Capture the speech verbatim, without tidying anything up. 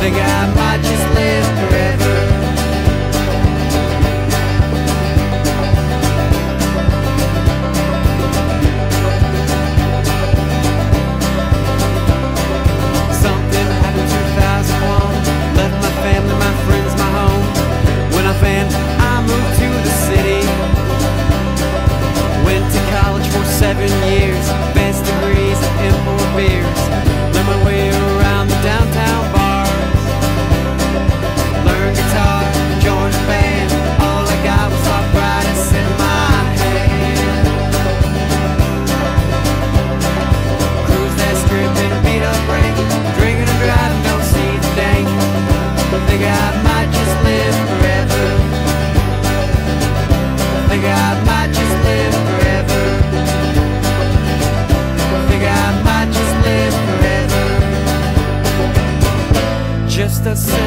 Figure I might just live forever. Something happened two thousand one, left my family, my friends, my home. When I found I moved to the city, went to college for seven years, advanced degrees and import beers. Learned my way around the downtown bars, learned guitar, joined a band. All I got was arthritis in my hand. Cruise that strip in a beat up ring, drinking and driving, don't see the danger. Think I might just live forever. Think I might just live forever. Think I might just live forever. Just a